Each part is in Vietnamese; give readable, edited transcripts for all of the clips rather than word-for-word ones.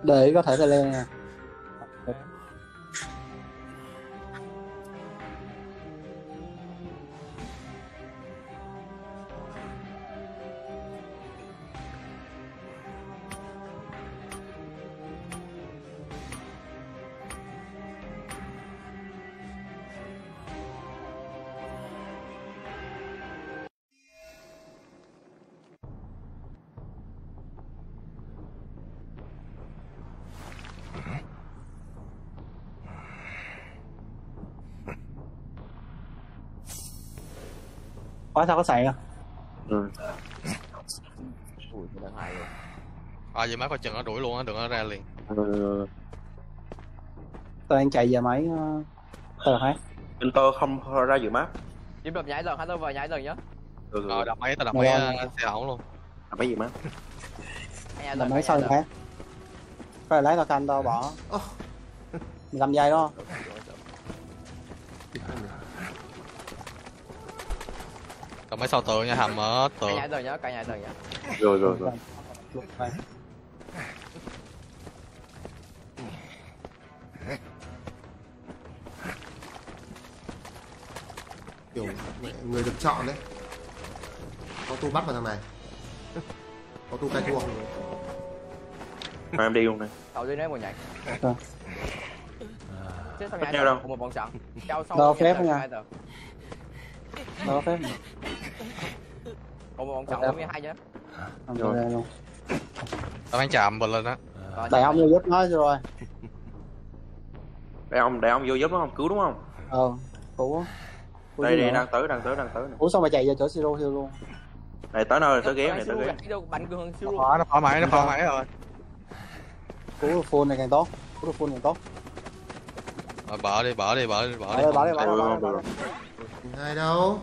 để có thể lên nha. Có sao có sàn không? Ừ. Ui, cái đang hay rồi. Vậy má coi chừng nó đuổi luôn á, đừng có ra liền. Tôi đang chạy về máy tờ hết. Bên tôi không ra dự map. Kiếm đập nhảy dần, hắn tôi vào nhảy dần nhá. Rồi Đập máy, tao đập máy xe ẩu luôn. mấy dự map. Là máy sau hết. Rồi lấy tao canh tao bỏ 15 giây đó. Đập máy sau tường nha, hầm ở Cả tường. nhảy dần nhá, cả nhảy dần nhá. Rồi. Kiểu người được chọn đấy. Có tu bắt vào thằng này. Có tu cai thua. Mà em đi luôn này. Đầu tiên đấy một nhảy. Chết sau nhảy nhau đâu? một vòng sẵn. Cao sau. Đâu phép nha. Đâu phép. Một vòng sẵn 42 nhá. Rồi luôn. Tao đang chạm bật lên đó. Đại ông vô giúp nó rồi. Đại ông vô giúp đúng không? Cứu đúng không? Cứu. Đây đang tới này. Ủa sao mà chạy về chỗ Siro Hill luôn? Này tới nơi tới ghé này tới ghé. Bắn cường siêu. Nó phá máy rồi. Cứu được full này càng tốt. Cứu được full càng tốt. Rồi bỏ đi. Bỏ đi. Ai đâu?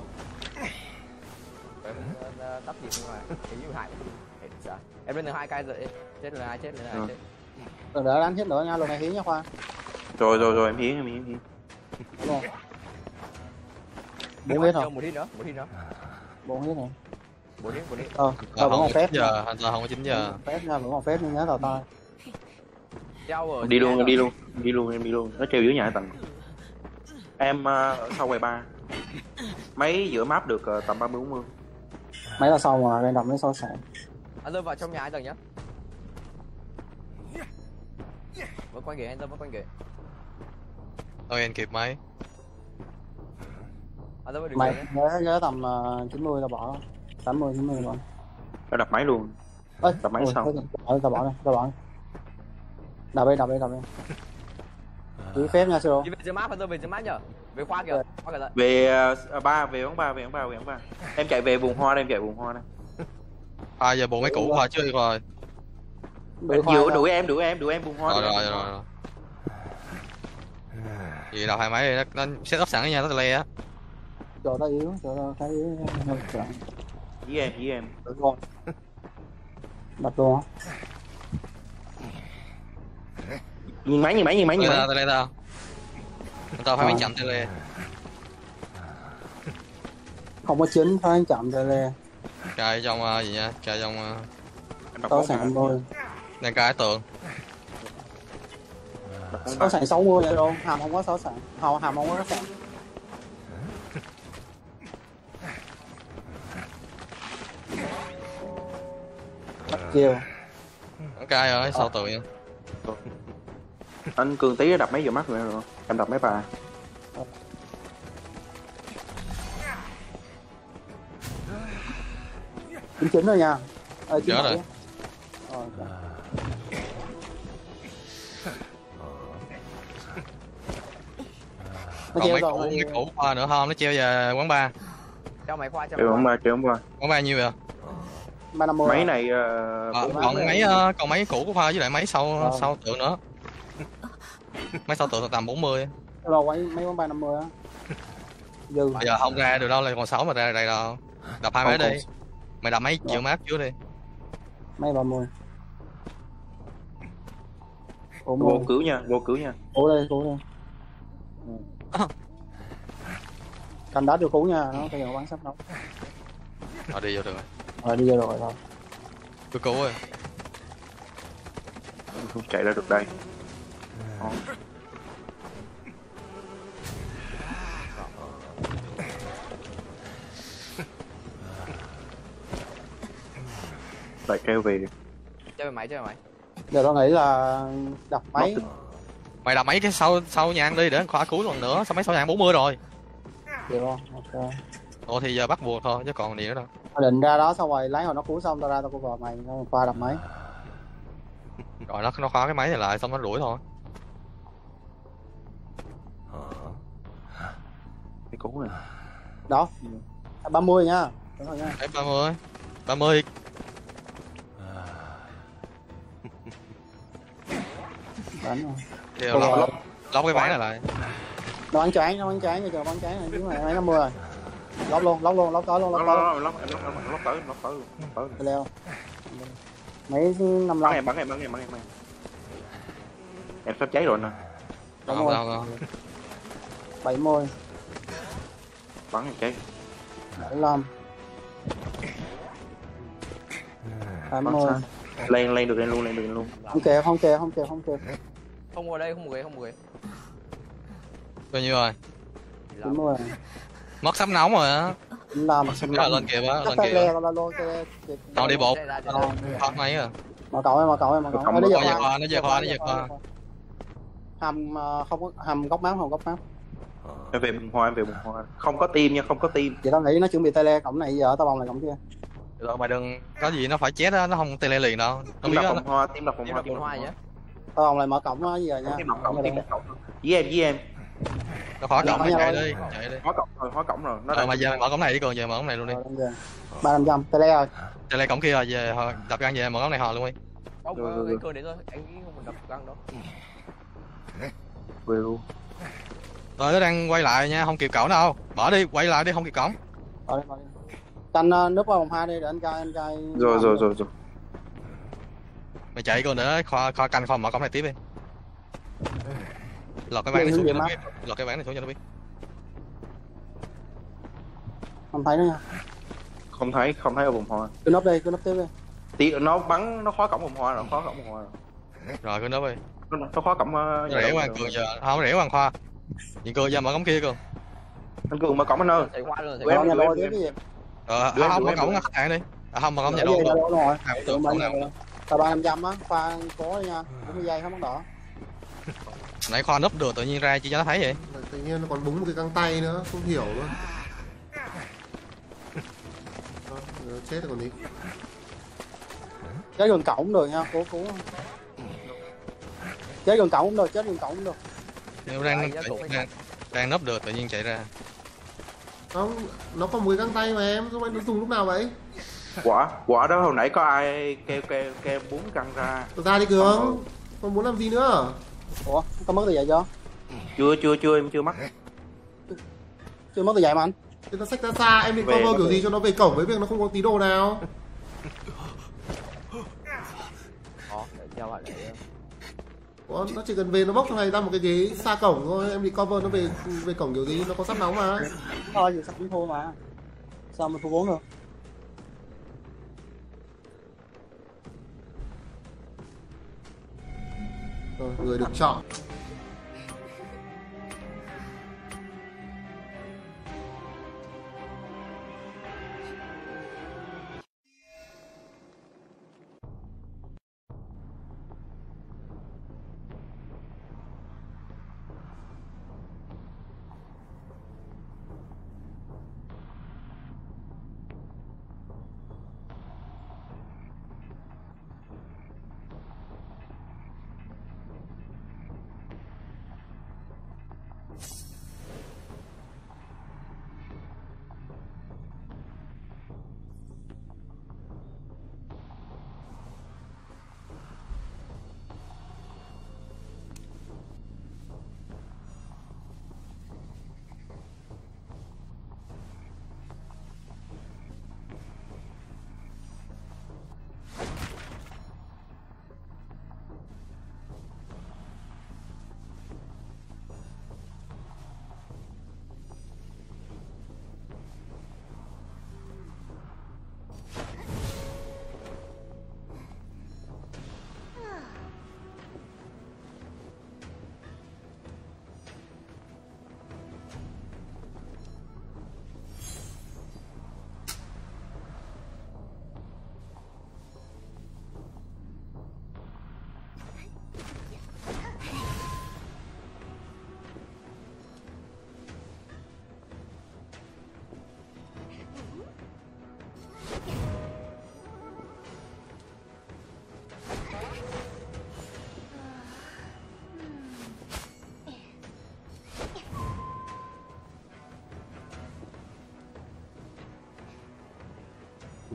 Tắt gì ngoài. Cái như hại. Em lên 2 cây rồi. Chết lên 2 chết. Đừng đỡ đánh chết nữa nha, lần này hiến nha Khoa. Rồi em hiến. Đúng không? 4 hết rồi. Một hit nữa. 4 hết rồi. 4 hit. Tao vẫn còn phép. Giờ hành tao không có 9 giờ. Phép nha, vẫn còn phép nhưng nhớ tao tay. Đi luôn em đi luôn. Nó treo dưới nhà tầng. Em ở sau quầy 3. Máy giữa map được tầm 30-40. Máy là sau mà, đang đọc mấy sau sẵn. Anh rơi vào trong nhà anh tầng nhá. Vẫn quanh ghế, anh rơi vẫn quanh ghế. Thôi anh kịp máy. Anh rơi vào Mày nhớ tầm 90 tao bỏ. 80-90 rồi. Tao đập máy luôn. Đập máy sau. Tao bỏ đây. Đập đi. Chỉ phép nha Siro. Đi về dưới map, anh rơi về dưới map nhở. Về khoa kìa. Về về bóng ba. Em chạy về vùng hoa đây. Giờ bộ máy cũ qua chưa rồi. Đuổi em vùng hoa. Rồi. Vậy đập hai máy nó set up sẵn ở nhà nó le á. Chỗ tao yếu, thấy Với em. Được luôn. Đập luôn. Nhìn máy. Tao le tao. Tao phải máy chậm tele. Không có chính phải chậm tele. Cài trong gì nha, cài trong Có sẵn thôi. đang cài tường. Có sẵn 60 vậy luôn, hàm không có 6 sẵn. Hàm không có sẵn. Bắt chiều. Cài rồi, sau tường nha. Anh Cường tí đập mấy giờ mắt rồi. Em đập mấy bà. Chính rồi nha. Nhớ rồi. Còn mấy cũ qua nữa không, nó treo về quán bar. Cho mày khoa cho Treo qua. Quán bar nhiêu vậy? 350. Máy này còn mấy cũ của Khoa với lại máy sau tượng nữa. Máy sau tượng tầm 40. Rồi mấy quán 350 á. Dư. Bây giờ không ra được đâu, lại còn 6 mà ra đây đâu. Đập hai máy đi. Mày đập mấy triệu map trước đi. Mấy 30. Vô cứu nha. Cứu đây. Canh đá vô cứu nha, nó bây giờ bắn sắp nóng. Đi vô được rồi. Đi vô rồi thôi. Cứ cứu rồi. Không chạy ra được đây. Đó. Lại kêu về. Chơi máy chơi máy. Giờ tao nghĩ là đập máy. Mày đập mấy cái sau nhang đi để khóa cứu lần nữa, sao mấy sau nhang 40 rồi. Được không? Ok. Ồ thì giờ bắt buộc thôi chứ còn gì nữa đâu. Tao định ra đó xong rồi lấy hồi nó cứu xong tao ra tao cover mày, tao qua đập máy. Rồi nó khóa cái máy này lại xong nó đuổi thôi. Cái cú này. Đó. 30 nha. Đúng rồi nha. Đấy 30. Đánh rồi. Thì lóc cái máy này lại. Nó bắn choáng, cho chờ bắn choáng này chứ mày mấy 50 rồi. Lóc luôn, lóc tới luôn. Lóc tới. Leo. Mấy 55. Bắn em. Em sắp cháy rồi nè. Đâu. 70. Bắn em cháy. 75. 80. Lên được luôn. Không kìa. Không ngồi đây, không ngồi. Bao nhiêu rồi? 90. Mất sắp nóng rồi á. 55. Lên kìa bá, lên kìa. Leo kìa. Nó đi bộ. Thoát máy à. Mà cậu. Nó về khoa. Hầm góc máu. Em về bùng hoa. Không có tim nha, không có tim. Vậy tao nghĩ nó chuẩn bị tele cổng này giờ tao bồng lại cổng kia. Rồi mày đừng có gì nó phải chết á, nó không tele liền đâu. Nó Tim biết đập á. bùng hoa. Tim hoa nhá. Tao bồng lại mở cổng nó gì rồi nha. Tim đập cổng. Với em. Nó khóa cổng nó chạy đi. Hóa cổng rồi. Nó Mà giờ mày mở cổng này đi, còn giờ mở cổng này luôn đi. 300 tele rồi. Tele cổng kia rồi, về đập găng về mở cổng này họ luôn đi. Không, cái cơ đấy thôi, anh nghĩ không cần đập găng đâu. về luôn. Rồi nó đang quay lại nha, không kịp cổng đâu. Bỏ đi, quay lại đi, không kịp cổng. Rồi. Canh núp vào vòng 2 đi để anh cai. Rồi. Mày chạy còn nữa, khoa canh khoa mở cổng này tiếp đi. Lọt cái ván này xuống cho nó biết. Cho nó biết. Không thấy nữa nha. Không thấy ở bùng hoa. Cứ núp tiếp đi. Tí nó bắn, nó khóa cổng bùng hoa rồi. Rồi cứ nói đi. Nó khóa cổng. Nó rẽ qua Cường giờ, không rẽ qua khoa. Nhìn Cường giờ mở cổng kia Cường. Anh Cường mở cổng anh ơi. Chạy qua luôn, Em nhà lôi tiếp cái gì? Không mở cổng khách hàng đi. Không mở cổng nhà Đồ đồ. rồi. Tưởng nào. Tao 300 á, khoa cố đi nha. 40 giây không bắn đỏ. Nãy khoa núp được tự nhiên ra chỉ cho nó thấy vậy. Tự nhiên nó còn búng một cái găng tay nữa, không hiểu luôn. Chết rồi còn gì. Chết gần cổng cũng được nha, cố. Chết gần cổng cũng được. Nếu đang núp được tự nhiên chạy ra. Không, nó còn một cái găng tay mà em, không anh nó dùng lúc nào vậy? Quả đó hồi nãy có ai kêu 4 căng ra. Ra đi Cường, còn muốn làm gì nữa? Ủa, tao mất tờ giày chưa? Em chưa mắc. Chưa mất tờ giày mà anh. Thế nó xách ra xa, em định cover kiểu gì cho nó về cổng với việc nó không có tí đồ nào. để theo bạn để. Ủa, nó chỉ cần về nó bốc thằng này ra một cái ghế xa cổng thôi, em định cover nó về cổng kiểu gì, nó có sắp nóng mà. Thôi giờ sắp cũng thua mà. Sao mà thua 4 được? Rồi, người được chọn.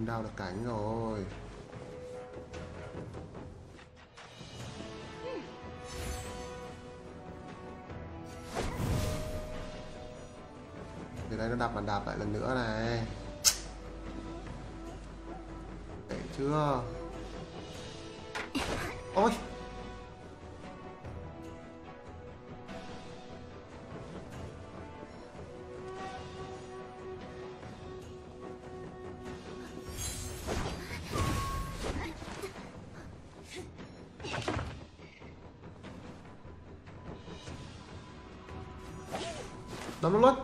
Không đao được cánh rồi. Từ đây nó đạp bàn đạp lại lần nữa này. Để chưa? Ôi. Đấm nó luôn.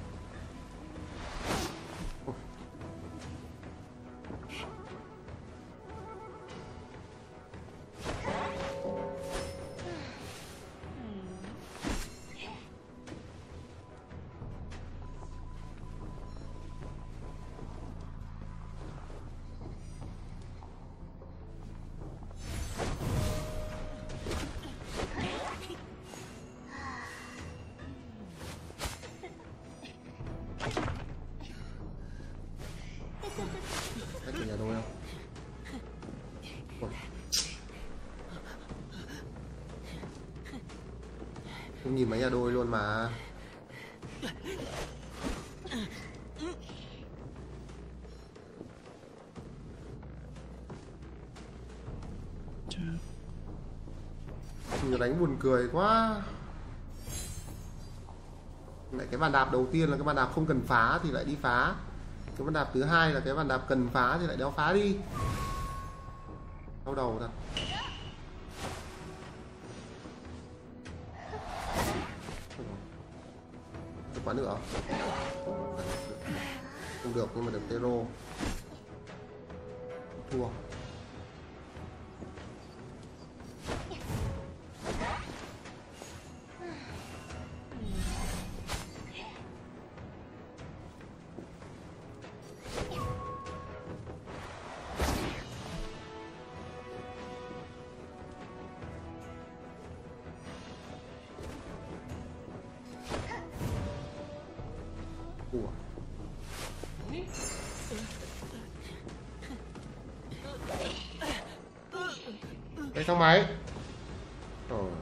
Cách của nhà đôi không? Ôi. Không nhìn mấy nhà đôi luôn mà. Người đánh buồn cười quá. Lại cái bàn đạp đầu tiên là cái bàn đạp không cần phá thì lại đi phá. Cái bàn đạp thứ hai là cái bàn đạp cần phá thì lại đéo phá đi. Đau đầu thật. Được quá nữa. Không được nhưng mà được Tero. Thua. Ủa. Đây xong máy. Rồi.